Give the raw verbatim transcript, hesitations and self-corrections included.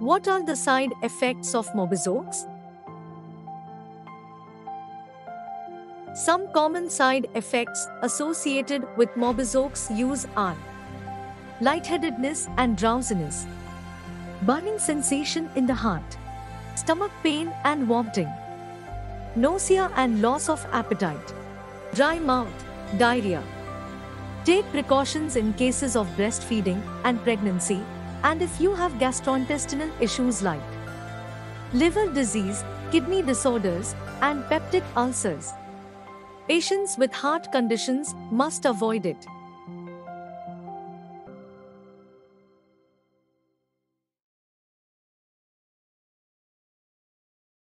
What are the side effects of Mobizox? Some common side effects associated with Mobizox use are lightheadedness and drowsiness, burning sensation in the heart, stomach pain and vomiting, nausea and loss of appetite, dry mouth, diarrhea. Take precautions in cases of breastfeeding and pregnancy, and if you have gastrointestinal issues like liver disease, kidney disorders, and peptic ulcers. Patients with heart conditions must avoid it.